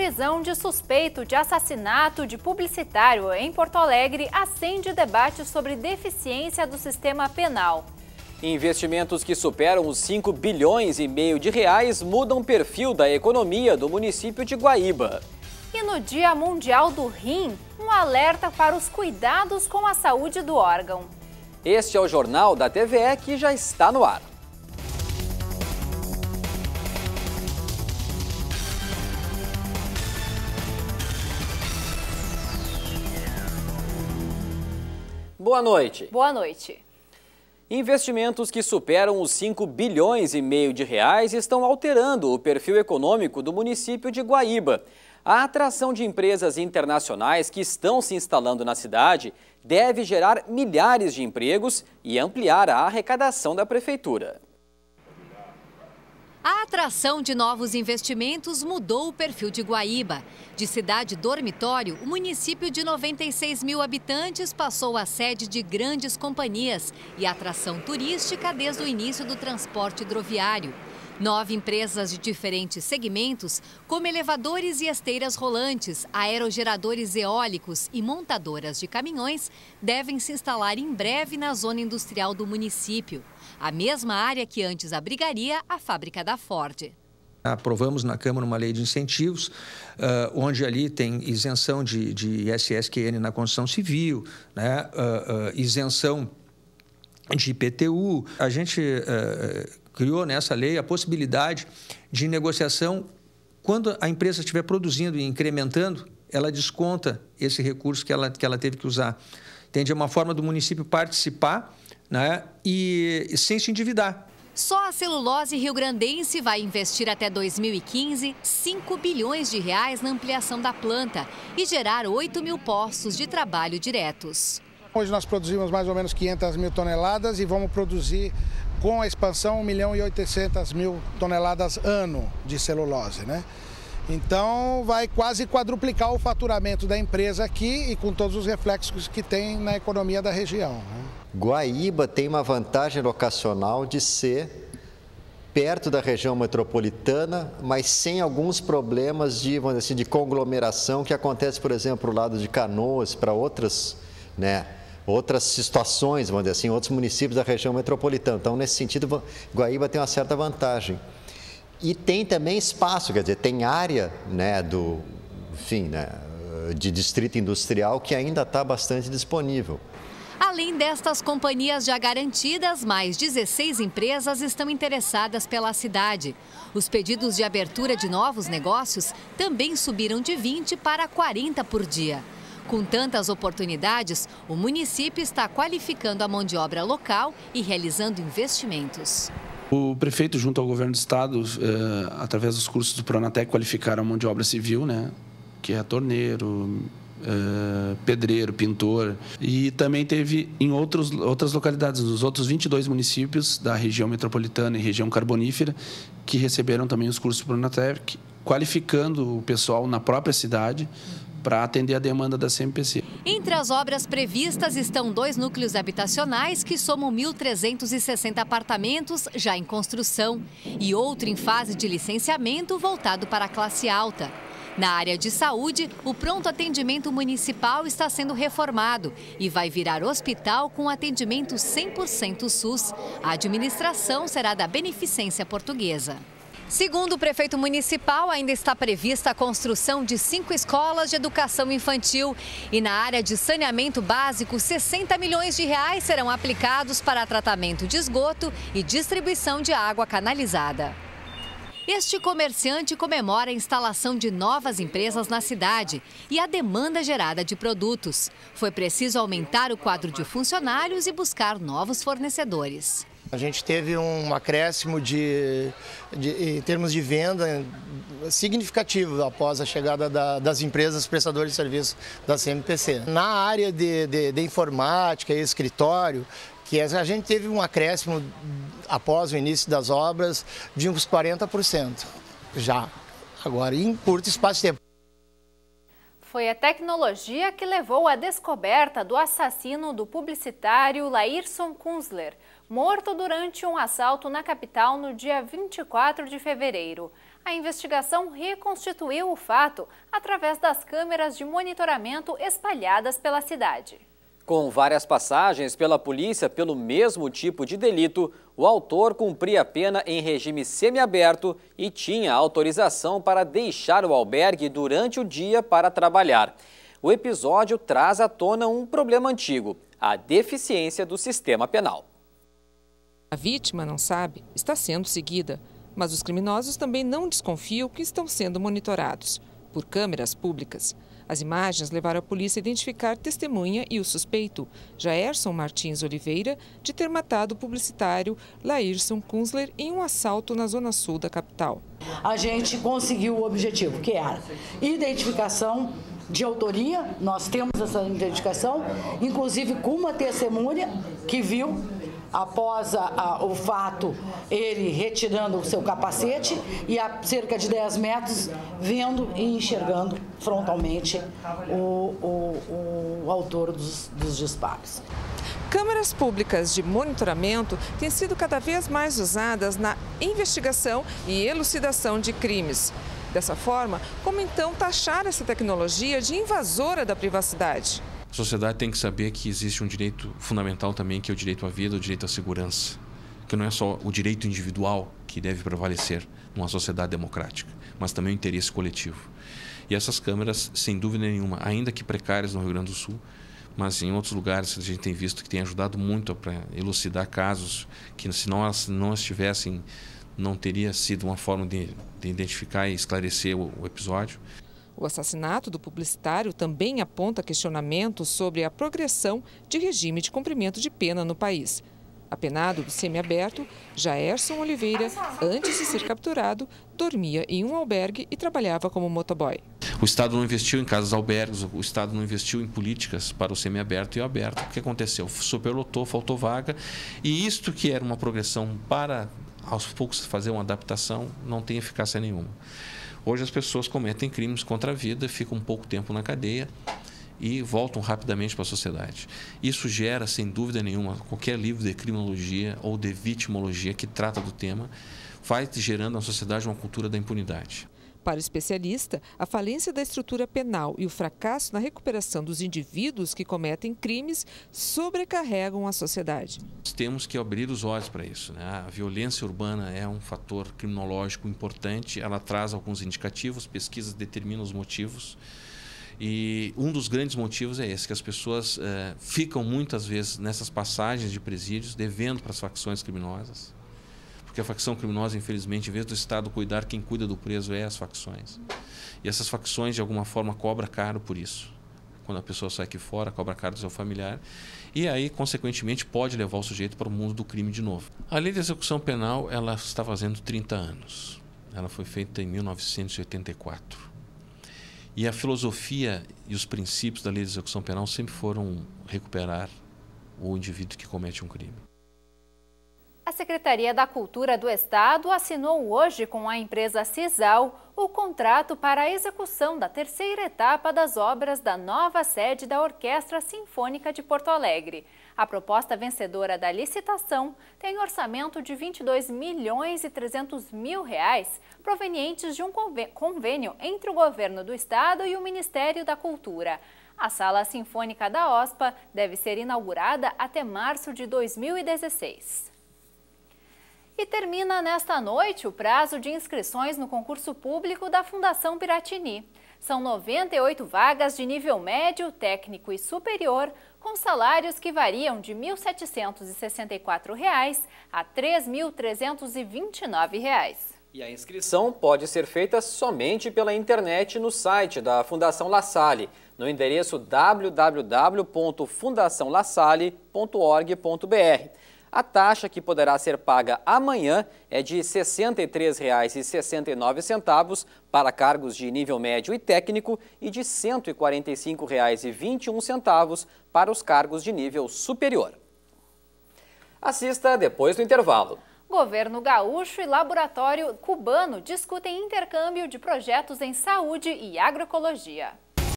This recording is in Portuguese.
prisão de suspeito de assassinato de publicitário em Porto Alegre acende debate sobre deficiência do sistema penal. Investimentos que superam os 5,5 bilhões de reais mudam o perfil da economia do município de Guaíba. E no Dia Mundial do Rim, um alerta para os cuidados com a saúde do órgão. Este é o Jornal da TVE que já está no ar. Boa noite. Boa noite. Investimentos que superam os 5,5 bilhões de reais estão alterando o perfil econômico do município de Guaíba. A atração de empresas internacionais que estão se instalando na cidade deve gerar milhares de empregos e ampliar a arrecadação da prefeitura. A atração de novos investimentos mudou o perfil de Guaíba. De cidade dormitório, o município de 96 mil habitantes passou a sede de grandes companhias e atração turística desde o início do transporte hidroviário. 9 empresas de diferentes segmentos, como elevadores e esteiras rolantes, aerogeradores eólicos e montadoras de caminhões, devem se instalar em breve na zona industrial do município, a mesma área que antes abrigaria a fábrica da Ford. Aprovamos na Câmara uma lei de incentivos, onde ali tem isenção de ISSQN na construção civil, né? Isenção de IPTU. A gente criou nessa lei a possibilidade de negociação. Quando a empresa estiver produzindo e incrementando, ela desconta esse recurso que ela teve que usar. Entende? É uma forma do município participar, né? E sem se endividar. Só a Celulose Riograndense vai investir até 2015 5 bilhões de reais na ampliação da planta e gerar 8 mil postos de trabalho diretos. Hoje nós produzimos mais ou menos 500 mil toneladas e vamos produzir com a expansão 1.800.000 toneladas ano de celulose, né? Então vai quase quadruplicar o faturamento da empresa aqui e com todos os reflexos que tem na economia da região, né? Guaíba tem uma vantagem locacional de ser perto da região metropolitana, mas sem alguns problemas de, vamos dizer assim, de conglomeração que acontece, por exemplo, pro lado de Canoas, para outras, né, outras situações, vamos dizer assim, outros municípios da região metropolitana. Então, nesse sentido, Guaíba tem uma certa vantagem. E tem também espaço, quer dizer, tem área, né, de distrito industrial que ainda está bastante disponível. Além destas companhias já garantidas, mais 16 empresas estão interessadas pela cidade. Os pedidos de abertura de novos negócios também subiram de 20 para 40 por dia. Com tantas oportunidades, o município está qualificando a mão de obra local e realizando investimentos. O prefeito, junto ao governo do estado, através dos cursos do Pronatec, qualificaram a mão de obra civil, né, que é torneiro, pedreiro, pintor, e também teve em outras localidades, nos outros 22 municípios da região metropolitana e região carbonífera, que receberam também os cursos do Pronatec, qualificando o pessoal na própria cidade para atender a demanda da CMPC. Entre as obras previstas estão 2 núcleos habitacionais que somam 1.360 apartamentos já em construção e outro em fase de licenciamento voltado para a classe alta. Na área de saúde, o pronto atendimento municipal está sendo reformado e vai virar hospital com atendimento 100% SUS. A administração será da Beneficência Portuguesa. Segundo o prefeito municipal, ainda está prevista a construção de 5 escolas de educação infantil. E na área de saneamento básico, 60 milhões de reais serão aplicados para tratamento de esgoto e distribuição de água canalizada. Este comerciante comemora a instalação de novas empresas na cidade e a demanda gerada de produtos. Foi preciso aumentar o quadro de funcionários e buscar novos fornecedores. A gente teve um acréscimo em termos de venda significativo após a chegada das empresas prestadoras de serviço da CMPC. Na área de informática e escritório, que a gente teve um acréscimo após o início das obras de uns 40%, já agora em curto espaço de tempo. Foi a tecnologia que levou à descoberta do assassino do publicitário Laírson Kunzler, morto durante um assalto na capital no dia 24 de fevereiro. A investigação reconstituiu o fato através das câmeras de monitoramento espalhadas pela cidade. Com várias passagens pela polícia pelo mesmo tipo de delito, o autor cumpria a pena em regime semiaberto e tinha autorização para deixar o albergue durante o dia para trabalhar. O episódio traz à tona um problema antigo, a deficiência do sistema penal. A vítima não sabe, está sendo seguida, mas os criminosos também não desconfiam que estão sendo monitorados por câmeras públicas. As imagens levaram a polícia a identificar testemunha e o suspeito, Jaerson Martins Oliveira, de ter matado o publicitário Laírson Kunzler em um assalto na zona sul da capital. A gente conseguiu o objetivo, que era identificação de autoria. Nós temos essa identificação, inclusive com uma testemunha que viu, após o fato, ele retirando o seu capacete e a cerca de 10 metros vendo e enxergando frontalmente o autor dos disparos. Câmeras públicas de monitoramento têm sido cada vez mais usadas na investigação e elucidação de crimes. Dessa forma, como então taxar essa tecnologia de invasora da privacidade? A sociedade tem que saber que existe um direito fundamental também, que é o direito à vida, o direito à segurança. Que não é só o direito individual que deve prevalecer numa sociedade democrática, mas também o interesse coletivo. E essas câmeras, sem dúvida nenhuma, ainda que precárias no Rio Grande do Sul, mas em outros lugares a gente tem visto que tem ajudado muito para elucidar casos que, se elas não estivessem, não teria sido uma forma de identificar e esclarecer o episódio. O assassinato do publicitário também aponta questionamentos sobre a progressão de regime de cumprimento de pena no país. Apenado do semiaberto, Jaerson Oliveira, antes de ser capturado, dormia em um albergue e trabalhava como motoboy. O Estado não investiu em casas albergues, o Estado não investiu em políticas para o semiaberto e o aberto. O que aconteceu? Superlotou, faltou vaga, e isto que era uma progressão para, aos poucos, fazer uma adaptação, não tem eficácia nenhuma. Hoje as pessoas cometem crimes contra a vida, ficam um pouco tempo na cadeia e voltam rapidamente para a sociedade. Isso gera, sem dúvida nenhuma, qualquer livro de criminologia ou de vitimologia que trata do tema, vai gerando na sociedade uma cultura da impunidade. Para o especialista, a falência da estrutura penal e o fracasso na recuperação dos indivíduos que cometem crimes sobrecarregam a sociedade. Nós temos que abrir os olhos para isso, né? A violência urbana é um fator criminológico importante, ela traz alguns indicativos, pesquisas determinam os motivos. E um dos grandes motivos é esse, que as pessoas ficam muitas vezes nessas passagens de presídios devendo para as facções criminosas. Porque a facção criminosa, infelizmente, em vez do Estado cuidar, quem cuida do preso é as facções. E essas facções, de alguma forma, cobram caro por isso. Quando a pessoa sai aqui fora, cobra caro do seu familiar. E aí, consequentemente, pode levar o sujeito para o mundo do crime de novo. A lei de execução penal, ela está fazendo 30 anos. Ela foi feita em 1984. E a filosofia e os princípios da lei de execução penal sempre foram recuperar o indivíduo que comete um crime. A Secretaria da Cultura do Estado assinou hoje com a empresa Cisal o contrato para a execução da terceira etapa das obras da nova sede da Orquestra Sinfônica de Porto Alegre. A proposta vencedora da licitação tem orçamento de R$ 22.300.000 provenientes de um convênio entre o Governo do Estado e o Ministério da Cultura. A Sala Sinfônica da OSPA deve ser inaugurada até março de 2016. E termina nesta noite o prazo de inscrições no concurso público da Fundação Piratini. São 98 vagas de nível médio, técnico e superior, com salários que variam de R$ 1.764 a R$ 3.329. E a inscrição pode ser feita somente pela internet no site da Fundação La Salle, no endereço www.fundaçãolasalle.org.br. A taxa que poderá ser paga amanhã é de R$ 63,69 para cargos de nível médio e técnico e de R$ 145,21 para os cargos de nível superior. Assista depois do intervalo. Governo gaúcho e laboratório cubano discutem intercâmbio de projetos em saúde e agroecologia.